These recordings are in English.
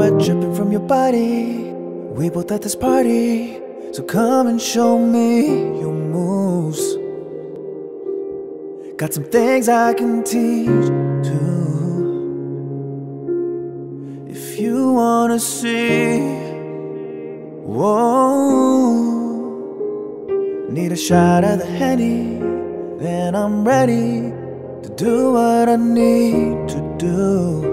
sweat dripping from your body. We both at this party, so come and show me your moves. Got some things I can teach too. If you wanna see, whoa. Need a shot of the Henny, then I'm ready to do what I need to do.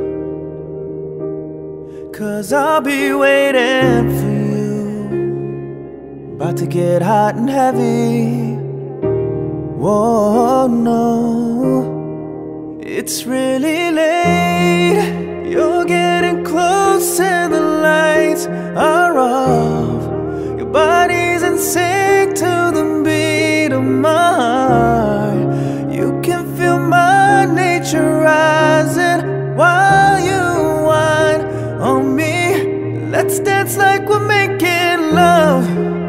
'Cause I'll be waiting for you. About to get hot and heavy. Whoa, no, it's really late. You're getting close and the lights are off. Your body's in sync to the beat of my heart. You can feel my nature rising while you whine on me. Let's dance like we're making love.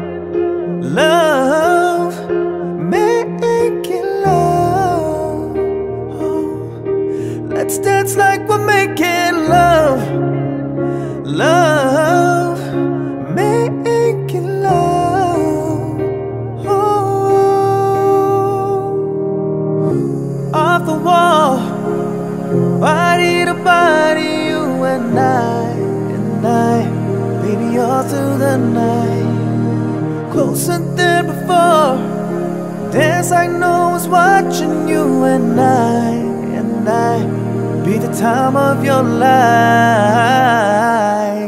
Love, making love. Oh, let's dance like we're making love. Love, making love. Oh, off the wall, body to body, you and I, baby, all through the night. Closer than before, dance like no one's watching. You and I, be the time of your life.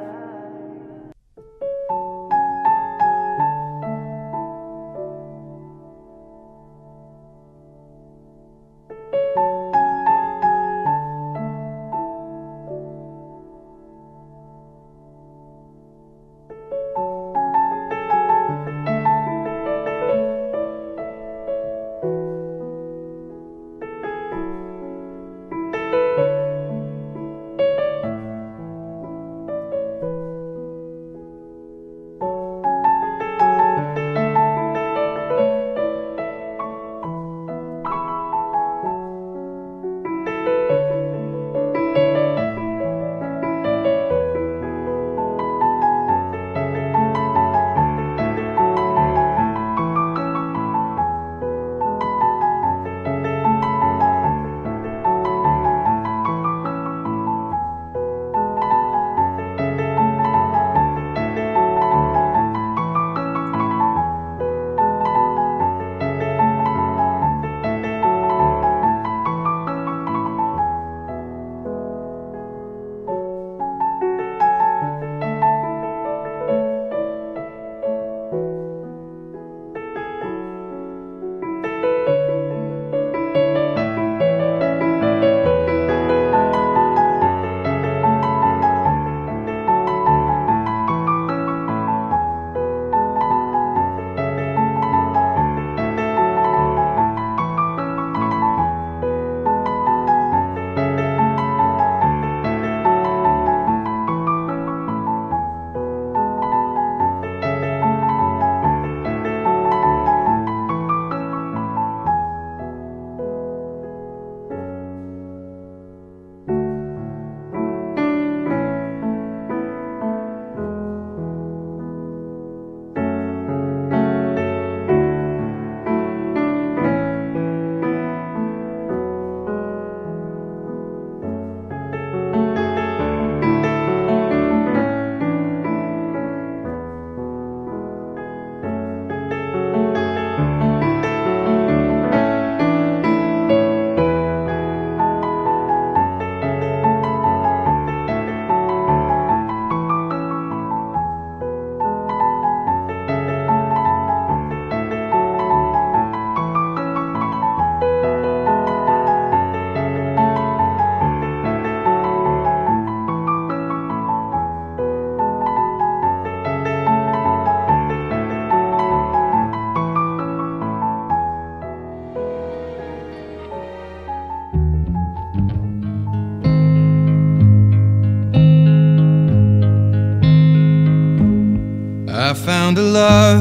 I found a love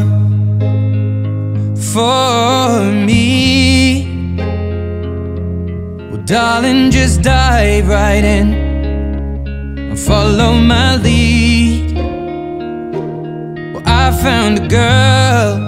for me. Well, darling, just dive right in and fall follow my lead. Well, I found a girl,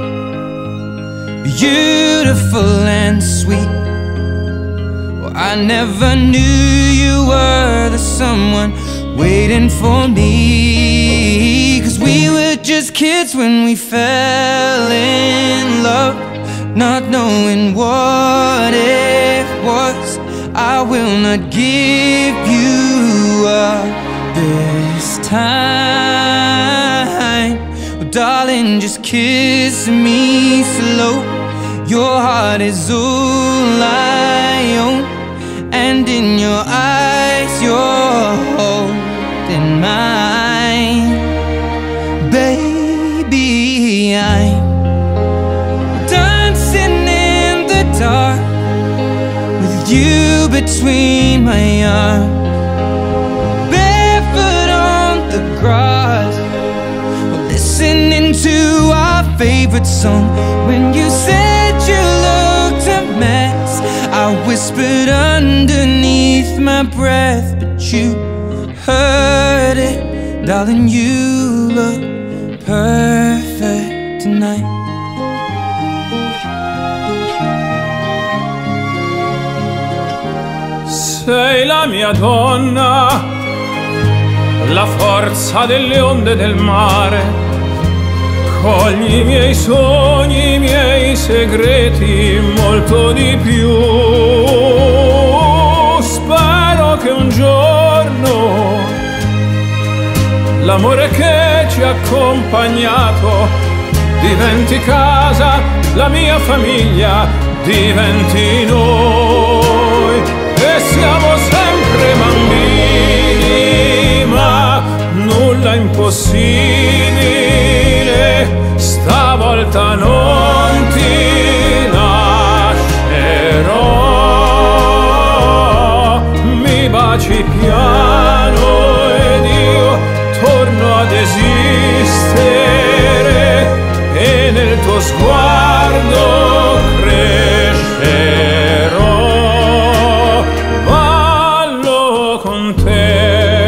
beautiful and sweet. Well, I never knew you were the someone waiting for me. 'Cause we were just kids when we fell in love, not knowing what it was. I will not give you up this time. Oh, darling, just kiss me slow. Your heart is all I own, and in your eyes you're holding mine. Baby, I'm dancing in the dark with you between my arms, barefoot on the grass, listening to our favorite song. When you said you looked a mess, I whispered underneath my breath, but you heard it. Darling, you look perfect tonight. Sei la mia donna, la forza delle onde del mare. Cogli i miei sogni, i miei segreti, molto di più. Spero che un giorno l'amore che ci ha accompagnato diventi casa, la mia famiglia diventi noi. E siamo sempre bambini, ma nulla impossibile. Stavolta non ti lascerò. Mi baci piano ed io torno ad esistere, e nel tuo sguardo crescerò. Ballo con te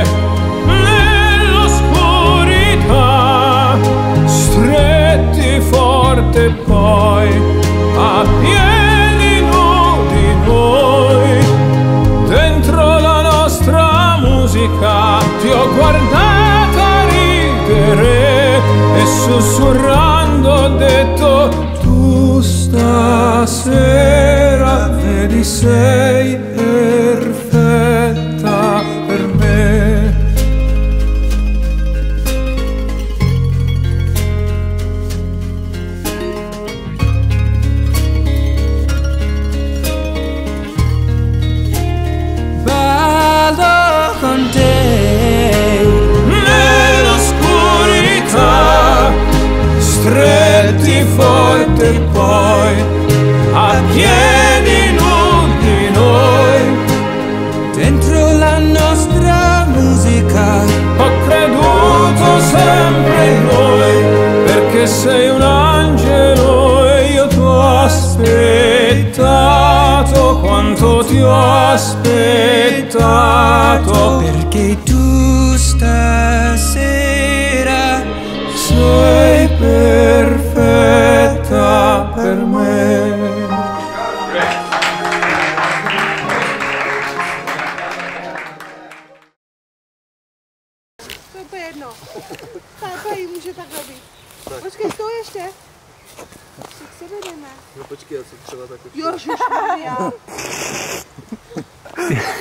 nell'oscurità, stretti forte poi a piedi nudi noi. Dentro la nostra musica ti ho guardata ridere e sussurrando ho detto: tu stasera vedi sei perfetta per me. Ballo con te Nell'oscurità, stretti forte poi a piedi nudi noi. dentro la nostra musica. Ho creduto sempre in noi, perché sei un angelo e io t'ho aspettato quanto ti ho aspettato. Perché tu stasera Sei perfetta per me. To je jedno. Táta ji může takhle být. Počkej, to ještě. Však se vedeme. No počkej, já si třeba tak... Ježišmarja.